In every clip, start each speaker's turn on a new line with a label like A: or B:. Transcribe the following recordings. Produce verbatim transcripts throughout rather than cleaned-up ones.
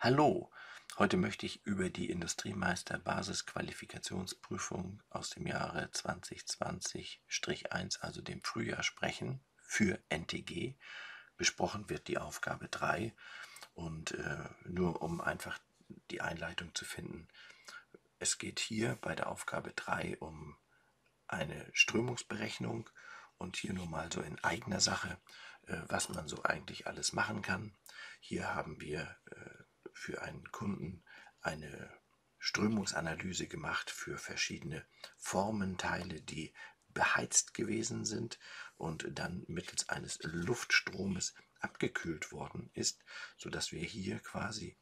A: Hallo, heute möchte ich über die Industriemeister-Basisqualifikationsprüfung aus dem Jahre zwanzig zwanzig eins, also dem Frühjahr, sprechen für N T G. Besprochen wird die Aufgabe drei und äh, nur um einfach die Einleitung zu finden. Es geht hier bei der Aufgabe drei um eine Strömungsberechnung und hier nur mal so in eigener Sache, äh, was man so eigentlich alles machen kann. Hier haben wir äh, für einen Kunden eine Strömungsanalyse gemacht für verschiedene Formenteile, die beheizt gewesen sind und dann mittels eines Luftstromes abgekühlt worden ist, sodass wir hier quasi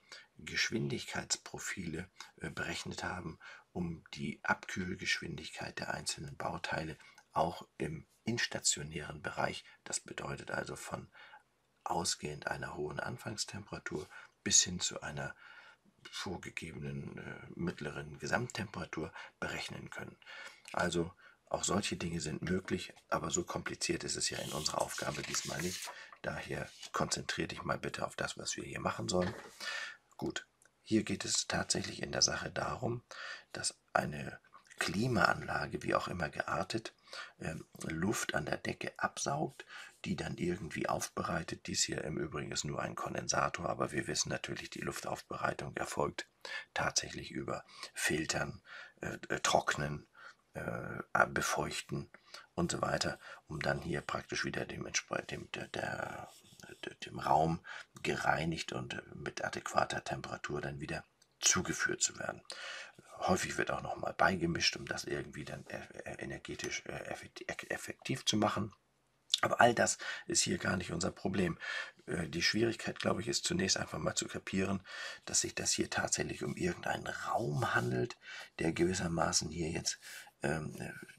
A: Geschwindigkeitsprofile äh, berechnet haben, um die Abkühlgeschwindigkeit der einzelnen Bauteile auch im instationären Bereich, das bedeutet also von ausgehend einer hohen Anfangstemperatur bis hin zu einer vorgegebenen äh, mittleren Gesamttemperatur berechnen können. Also auch solche Dinge sind möglich, aber so kompliziert ist es ja in unserer Aufgabe diesmal nicht. Daher konzentriere dich mal bitte auf das, was wir hier machen sollen. Gut, hier geht es tatsächlich in der Sache darum, dass eine Klimaanlage, wie auch immer geartet, äh, Luft an der Decke absaugt, die dann irgendwie aufbereitet. Dies hier im Übrigen ist nur ein Kondensator, aber wir wissen natürlich, die Luftaufbereitung erfolgt tatsächlich über Filtern, äh, Trocknen, äh, Befeuchten und so weiter, um dann hier praktisch wieder dem, dem, der, der, dem Raum gereinigt und mit adäquater Temperatur dann wieder zugeführt zu werden. Häufig wird auch nochmal beigemischt, um das irgendwie dann energetisch effektiv zu machen. Aber all das ist hier gar nicht unser Problem. Die Schwierigkeit, glaube ich, ist zunächst einfach mal zu kapieren, dass sich das hier tatsächlich um irgendeinen Raum handelt, der gewissermaßen hier jetzt ähm,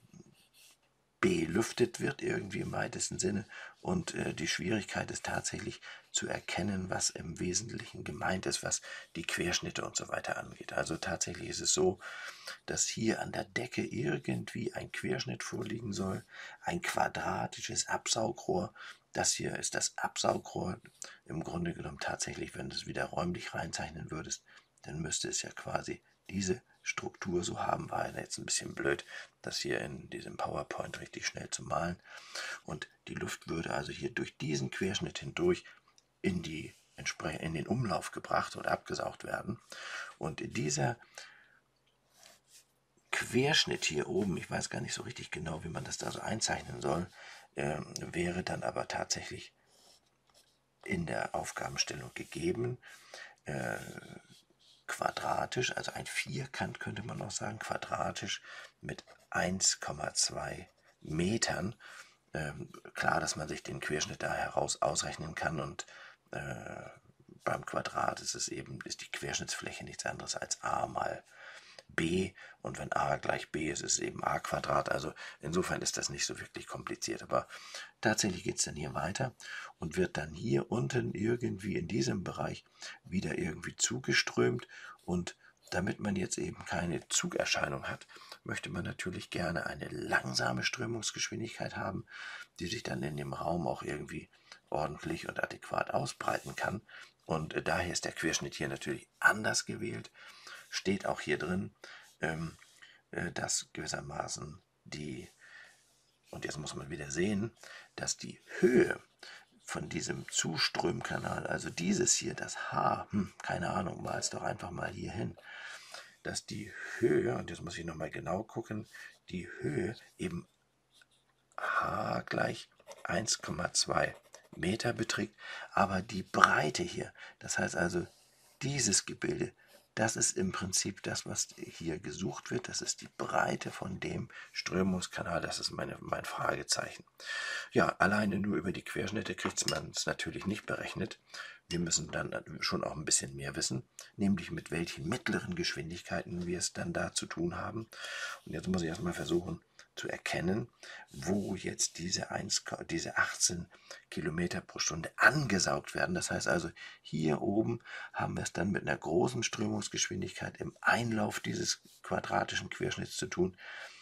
A: belüftet wird, irgendwie im weitesten Sinne. Und äh, die Schwierigkeit ist tatsächlich zu erkennen, was im Wesentlichen gemeint ist, was die Querschnitte und so weiter angeht. Also tatsächlich ist es so, dass hier an der Decke irgendwie ein Querschnitt vorliegen soll, ein quadratisches Absaugrohr. Das hier ist das Absaugrohr. Im Grunde genommen tatsächlich, wenn du es wieder räumlich reinzeichnen würdest, dann müsste es ja quasi diese Struktur so haben. War ja jetzt ein bisschen blöd, das hier in diesem PowerPoint richtig schnell zu malen. Und die Luft würde also hier durch diesen Querschnitt hindurch in, die, in den Umlauf gebracht oder abgesaugt werden. Und dieser Querschnitt hier oben, ich weiß gar nicht so richtig genau, wie man das da so einzeichnen soll, äh, wäre dann aber tatsächlich in der Aufgabenstellung gegeben. Äh, quadratisch, also ein Vierkant könnte man auch sagen, quadratisch mit eins Komma zwei Metern. Ähm, klar, dass man sich den Querschnitt da heraus ausrechnen kann und äh, beim Quadrat ist es eben, ist die Querschnittsfläche nichts anderes als a mal b, und wenn a gleich b ist, ist es eben a Quadrat. Also insofern ist das nicht so wirklich kompliziert, aber tatsächlich geht es dann hier weiter und wird dann hier unten irgendwie in diesem Bereich wieder irgendwie zugeströmt, und damit man jetzt eben keine Zugerscheinung hat, möchte man natürlich gerne eine langsame Strömungsgeschwindigkeit haben, die sich dann in dem Raum auch irgendwie ordentlich und adäquat ausbreiten kann. Und daher ist der Querschnitt hier natürlich anders gewählt. Steht auch hier drin, ähm, äh, dass gewissermaßen die, und jetzt muss man wieder sehen, dass die Höhe von diesem Zuströmkanal, also dieses hier, das H, hm, keine Ahnung, mal es doch einfach mal hier hin, dass die Höhe, und jetzt muss ich nochmal genau gucken, die Höhe eben H gleich eins Komma zwei Meter beträgt, aber die Breite hier, das heißt also dieses Gebilde, das ist im Prinzip das, was hier gesucht wird. Das ist die Breite von dem Strömungskanal. Das ist meine, mein Fragezeichen. Ja, alleine nur über die Querschnitte kriegt man es natürlich nicht berechnet. Wir müssen dann schon auch ein bisschen mehr wissen, nämlich mit welchen mittleren Geschwindigkeiten wir es dann da zu tun haben. Und jetzt muss ich erstmal versuchen zu erkennen, wo jetzt diese, eins, diese achtzehn Kilometer pro Stunde angesaugt werden. Das heißt also, hier oben haben wir es dann mit einer großen Strömungsgeschwindigkeit im Einlauf dieses quadratischen Querschnitts zu tun.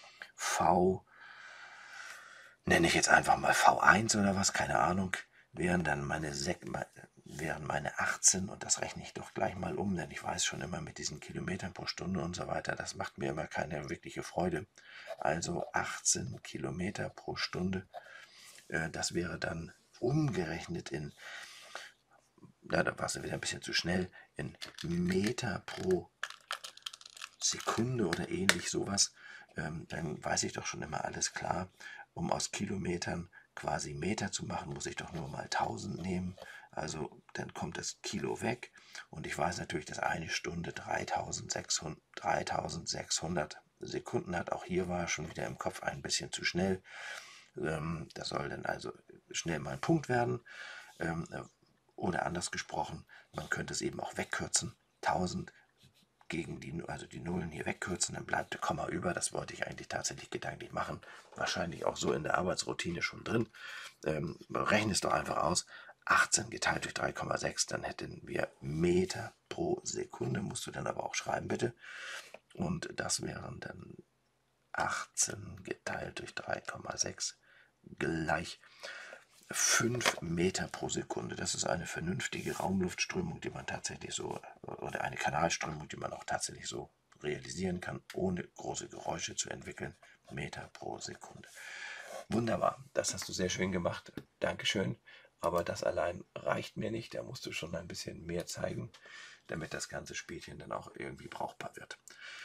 A: V, nenne ich jetzt einfach mal V eins oder was, keine Ahnung, wären dann meine, wären meine achtzehn, und das rechne ich doch gleich mal um, denn ich weiß schon immer mit diesen Kilometern pro Stunde und so weiter, das macht mir immer keine wirkliche Freude. Also achtzehn Kilometer pro Stunde, äh, das wäre dann umgerechnet in, ja, da war es wieder ein bisschen zu schnell, in Meter pro Sekunde oder ähnlich sowas, ähm, dann weiß ich doch schon immer alles klar. Um aus Kilometern quasi Meter zu machen, muss ich doch nur mal tausend nehmen. Also dann kommt das Kilo weg und ich weiß natürlich, dass eine Stunde dreitausendsechshundert, dreitausendsechshundert Sekunden hat. Auch hier war schon wieder im Kopf ein bisschen zu schnell. Ähm, das soll dann also schnell mal ein Punkt werden. Ähm, oder anders gesprochen, man könnte es eben auch wegkürzen. tausend gegen die, also die Nullen hier wegkürzen, dann bleibt der Komma über. Das wollte ich eigentlich tatsächlich gedanklich machen. Wahrscheinlich auch so in der Arbeitsroutine schon drin. Ähm, rechne es doch einfach aus. achtzehn geteilt durch drei Komma sechs, dann hätten wir Meter pro Sekunde. Musst du dann aber auch schreiben, bitte. Und das wären dann achtzehn geteilt durch drei Komma sechs gleich fünf Meter pro Sekunde. Das ist eine vernünftige Raumluftströmung, die man tatsächlich so, oder eine Kanalströmung, die man auch tatsächlich so realisieren kann, ohne große Geräusche zu entwickeln. Meter pro Sekunde. Wunderbar, das hast du sehr schön gemacht. Dankeschön. Aber das allein reicht mir nicht. Da musst du schon ein bisschen mehr zeigen, damit das ganze Spielchen dann auch irgendwie brauchbar wird.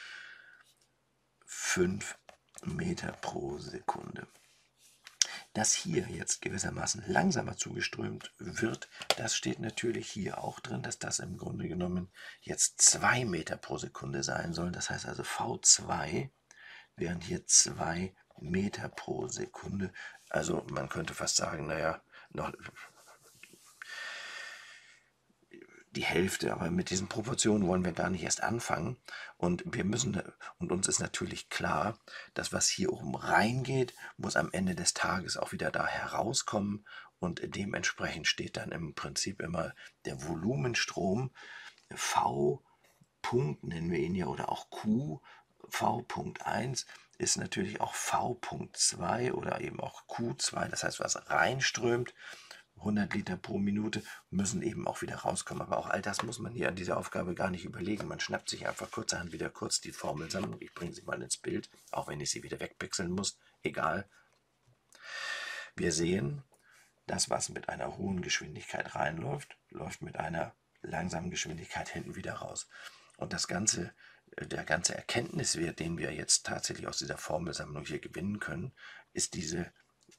A: fünf Meter pro Sekunde. Dass hier jetzt gewissermaßen langsamer zugeströmt wird, das steht natürlich hier auch drin, dass das im Grunde genommen jetzt zwei Meter pro Sekunde sein soll. Das heißt also V zwei wären hier zwei Meter pro Sekunde. Also man könnte fast sagen, naja, noch die Hälfte, aber mit diesen Proportionen wollen wir gar nicht erst anfangen. Und wir müssen, und uns ist natürlich klar, dass was hier oben reingeht, muss am Ende des Tages auch wieder da herauskommen. Und dementsprechend steht dann im Prinzip immer der Volumenstrom, V. Punkt nennen wir ihn ja, oder auch Q, V Punkt eins ist natürlich auch V Punkt zwei oder eben auch Q zwei, das heißt, was reinströmt, hundert Liter pro Minute, müssen eben auch wieder rauskommen. Aber auch all das muss man hier an dieser Aufgabe gar nicht überlegen. Man schnappt sich einfach kurzerhand wieder kurz die Formelsammlung. Ich bringe sie mal ins Bild, auch wenn ich sie wieder wegpixeln muss. Egal. Wir sehen, das, was mit einer hohen Geschwindigkeit reinläuft, läuft mit einer langsamen Geschwindigkeit hinten wieder raus. Und das ganze, der ganze Erkenntniswert, den wir jetzt tatsächlich aus dieser Formelsammlung hier gewinnen können, ist diese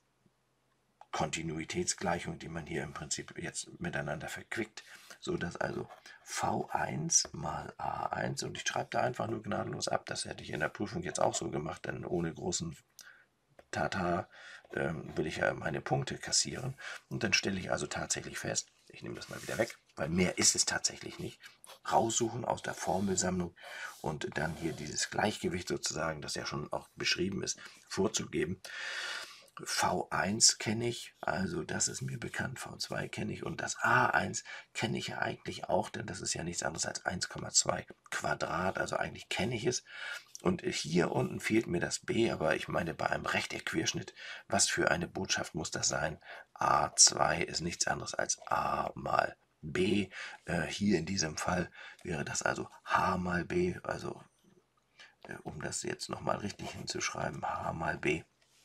A: Kontinuitätsgleichung, die man hier im Prinzip jetzt miteinander verquickt, sodass also V eins mal A eins, und ich schreibe da einfach nur gnadenlos ab, das hätte ich in der Prüfung jetzt auch so gemacht, denn ohne großen Tata ähm, will ich ja meine Punkte kassieren, und dann stelle ich also tatsächlich fest, ich nehme das mal wieder weg, weil mehr ist es tatsächlich nicht, raussuchen aus der Formelsammlung und dann hier dieses Gleichgewicht sozusagen, das ja schon auch beschrieben ist, vorzugeben. V eins kenne ich, also das ist mir bekannt, V zwei kenne ich, und das A eins kenne ich ja eigentlich auch, denn das ist ja nichts anderes als eins Komma zwei Quadrat, also eigentlich kenne ich es. Und hier unten fehlt mir das B, aber ich meine bei einem Rechteckquerschnitt, was für eine Botschaft muss das sein? A zwei ist nichts anderes als A mal B. Äh, hier in diesem Fall wäre das also H mal B, also äh, um das jetzt nochmal richtig hinzuschreiben, H mal B.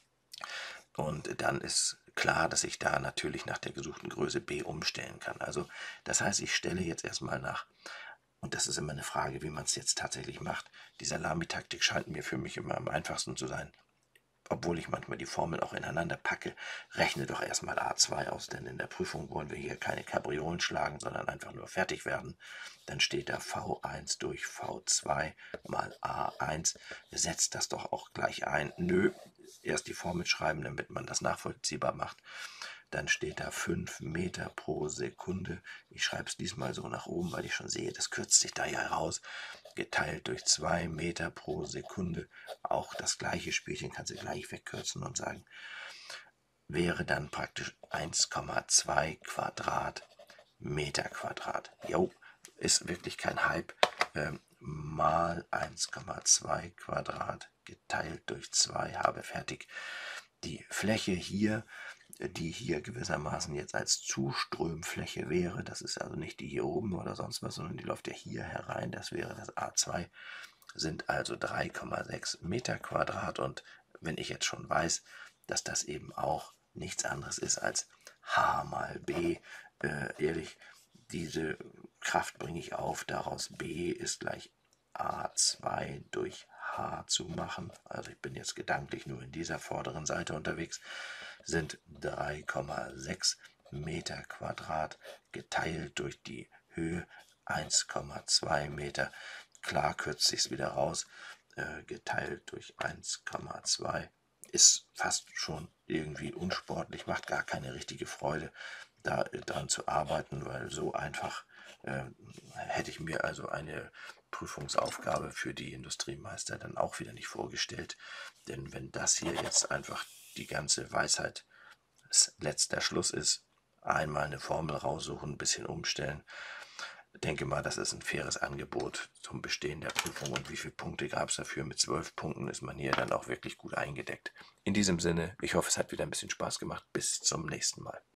A: Und dann ist klar, dass ich da natürlich nach der gesuchten Größe B umstellen kann. Also das heißt, ich stelle jetzt erstmal nach, und das ist immer eine Frage, wie man es jetzt tatsächlich macht. Die Salamitaktik scheint mir für mich immer am einfachsten zu sein. Obwohl ich manchmal die Formel auch ineinander packe, rechne doch erstmal A zwei aus, denn in der Prüfung wollen wir hier keine Kabriolen schlagen, sondern einfach nur fertig werden. Dann steht da V eins durch V zwei mal A eins. Setzt das doch auch gleich ein. Nö, erst die Formel schreiben, damit man das nachvollziehbar macht. Dann steht da fünf Meter pro Sekunde. Ich schreibe es diesmal so nach oben, weil ich schon sehe, das kürzt sich da ja heraus. Geteilt durch zwei Meter pro Sekunde. Auch das gleiche Spielchen kannst du gleich wegkürzen und sagen, wäre dann praktisch eins Komma zwei Quadrat Meter Quadrat. Jo, ist wirklich kein Hype. Ähm, mal eins Komma zwei Quadrat geteilt durch zwei, habe fertig. Die Fläche hier die hier gewissermaßen jetzt als Zuströmfläche wäre. Das ist also nicht die hier oben oder sonst was, sondern die läuft ja hier herein. Das wäre das A zwei, sind also drei Komma sechs Meter Quadrat. Und wenn ich jetzt schon weiß, dass das eben auch nichts anderes ist als H mal B, äh, ehrlich, diese Kraft bringe ich auf, daraus B ist gleich A zwei durch H zu machen. Also ich bin jetzt gedanklich nur in dieser vorderen Seite unterwegs, sind drei Komma sechs Meter Quadrat geteilt durch die Höhe eins Komma zwei Meter. Klar kürzt sich es wieder raus, äh, geteilt durch eins Komma zwei. Ist fast schon irgendwie unsportlich, macht gar keine richtige Freude, da dran zu arbeiten, weil so einfach äh, hätte ich mir also eine Prüfungsaufgabe für die Industriemeister dann auch wieder nicht vorgestellt. Denn wenn das hier jetzt einfach die ganze Weisheit letzter Schluss ist, einmal eine Formel raussuchen, ein bisschen umstellen, denke mal, das ist ein faires Angebot zum Bestehen der Prüfung. Und wie viele Punkte gab es dafür? Mit zwölf Punkten ist man hier dann auch wirklich gut eingedeckt. In diesem Sinne, ich hoffe, es hat wieder ein bisschen Spaß gemacht. Bis zum nächsten Mal.